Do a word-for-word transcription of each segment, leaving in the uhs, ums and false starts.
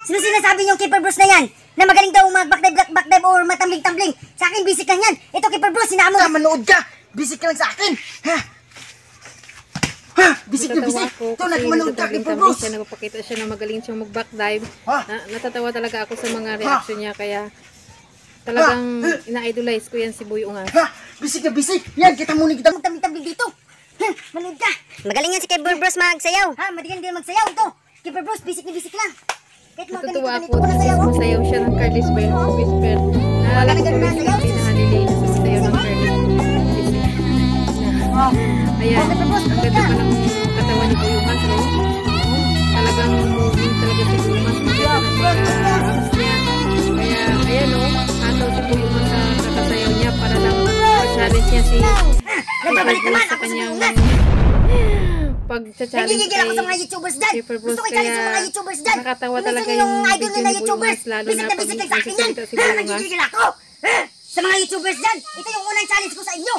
Sino sinasabi niyong Keeper Bruce na yan? Na magaling daw mag-backdive, backdive or matambling-tambling. Sa akin, busy ka yan. Ito, Keeper Bruce, sinama mo. Ah, manood ka. Busy ka lang sa akin. Ha? Ha? Busy ka, busy. Ito, nagmanood ka, Keeper Bruce. Siya, nagpapakita siya na magaling siyang mag-backdive. Na, natatawa talaga ako sa mga reaction niya. Kaya talagang ina-idolize ko yan si Boy Ungas. Ha? Busy ka, busy. Yan, kita muna kita. Magtambling-tambling dito. Ha? Manood ka. Magaling yan si Keeper Bruce magsayaw. Ha? Magaling din magsayaw ito. Keeper Bruce, bisik na bisik lang. Natutuwa ako kasi sumasayaw siya ng Carly's Whisper. Naalala ko kami sa gabi na halilay na sumasayaw ng Carly's Whisper. Ayan, ang ganda pa ng katawan ni Boy Ungas. Talagang moving talaga si Boy Ungas. Ang ganda ng pagka-abs niya. Kaya, ayan o, ataw si Boy Ungas sa kakasayaw niya para lang challenge niya si Nagbabalik naman ako sa Boy Ungas. Pag-challenge nagigigil ako sa mga YouTubers dyan. Gusto ko i-challenge sa mga YouTubers dyan. Nakakatawa talaga yung idol nila YouTubers. Lalo Bisik na na pag bisik lang sa akin yan. nagsasalita si Boy Ungas. Nagigigil ako. Sa mga YouTubers dyan. Ito yung unang challenge ko sa inyo.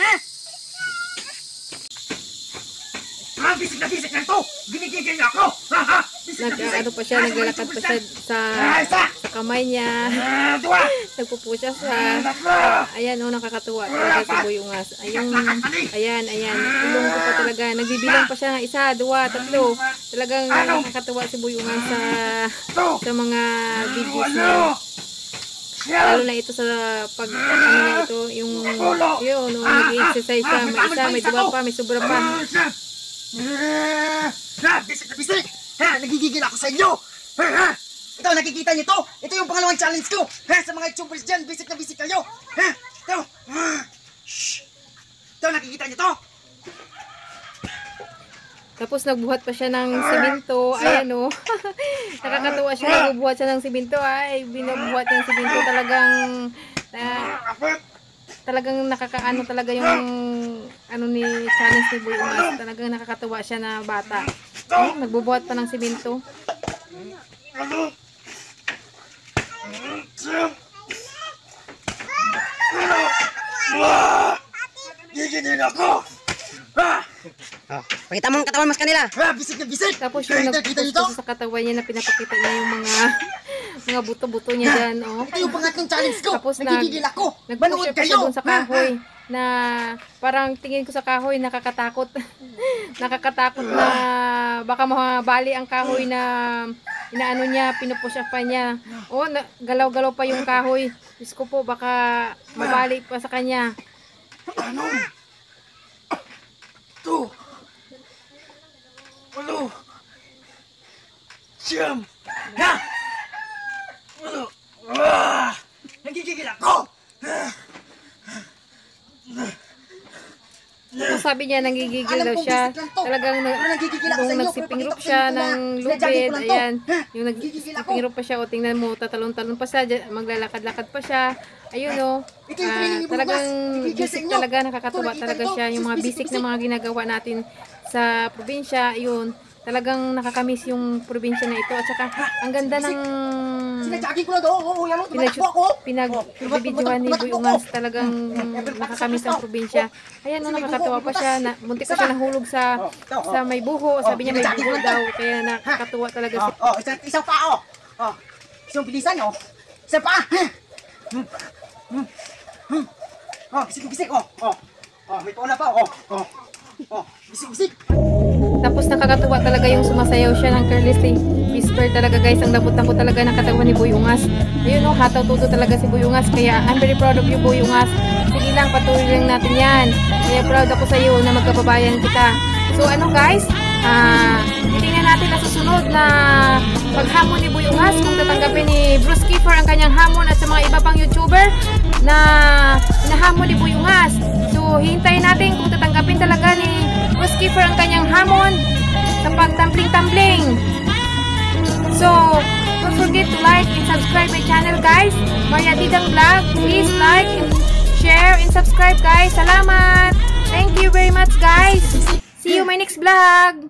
Ha? Bisik na bisik lang to. Ginigigil ako. Ha? Ha? Nag, ano pa siya, naglalakad pa siya sa, sa kamay niya. Nagpupo siya sa, ayan o, nakakatuwa talaga si Boy Ungas. Ayun, ayan, ayan, ilong ko pa talaga. Nagbibilang pa siya ng isa, dua, tatlo. Talagang nakakatuwa si Boy Ungas sa, sa mga videos niya. Lalo na ito sa pag, ano niya ito, yung, yun, no, nag-exercise siya. May isa, may dua pa, may sobra pa. Ha? Bisik na bisik. Ha? Nagigigil ako sa inyo. Ha? Ha? Ito, nakikita niyo to? Ito yung pangalawang challenge ko. Ha? Sa mga YouTubers dyan, bisik na bisik kayo. Ha? Ito. Shhh. Ito, nakikita niyo to? Tapos nagbuhat pa siya ng simento. Ayan o. Nakakatuwa siya. Nagbubuhat siya ng simento. Ay, binubuhat niya ng simento. Talagang uh, talagang nakakaano talaga yung ano ni challenge ni Boy Ungas. Talagang nakakatuwa siya na bata. Oh, nagbubuhat pa ng simento. Gigigil ako. Oh, pakita mo ang katawan mas kanila. Ha? Bisik na bisik. Tapos yung nagpupusto sa katawan niya na pinapakita niya yung mga mga buto-buto niya dyan. Oh. Ito yung pangatlong challenge ko. Tapos nagigigil ako. Nagpupush pa siya dun sa kahoy na parang tingin ko sa kahoy nakakatakot. Nakakatakot na baka mabali ang kahoy na inaano niya, pinupush pa niya. Oh, galaw-galaw pa yung kahoy. Diyos ko po, baka mabali pa sa kanya. Ano? Ito. Ano? Siyam. Ha? Ano? Ah! Nagigigil ako. So, sabi niya, nanggigigil daw siya. Talagang nung nagsiping rope siya ng lubid, ayan, yung nagsiping rope pa siya, o tingnan mo, tatalon-talon pa siya, maglalakad-lakad pa siya, ayun o, uh, talagang basic talaga, nakakatuwa talaga siya, yung mga basic na mga ginagawa natin sa probinsya, ayun, talagang nakakamiss yung probinsya na ito, at saka ang ganda ng pinag-videohan ni Boy Ungas, talagang nakakamiss ang probinsya. Ayan, no, nakakatuwa pa siya, na, muntik pa siya nahulog sa sa may buho, sabi niya may buho daw, kaya nakakatuwa talaga siya. Oh, isang, isang pa, oh. Oh, isang bilisan, oh. Isang pa. Oh, bisik-bisik, oh. Oh, oh, may pauna pa, oh. Oh, oh, bisik-bisik. Tapos nakakatuwa talaga yung sumasayaw siya ng Carly's Whisper talaga guys. Ang lambot-lambot talaga ng katawan ni Boy Ungas. Ayun o, oh, hataw-tuto talaga si Boy Ungas. Kaya I'm very proud of you, Boy Ungas. Sige lang, patuloy lang natin yan. Kaya proud ako sa iyo na magkababayan kita. So ano guys, uh, titingnan natin na susunod na paghamon ni Boy Ungas. Kung tatanggapin ni Bruce Kiefer ang kanyang hamon at sa mga iba pang YouTuber na hinahamon ni Boy Ungas. So hintayin natin kung tatanggapin talaga ni Bruce Kiefer ang kanyang hamon sa pagtumbling-tumbling. So, don't forget to like and subscribe my channel guys. Maria Didang Vlog. Please like, share, and subscribe guys. Salamat! Thank you very much guys. See you my next vlog.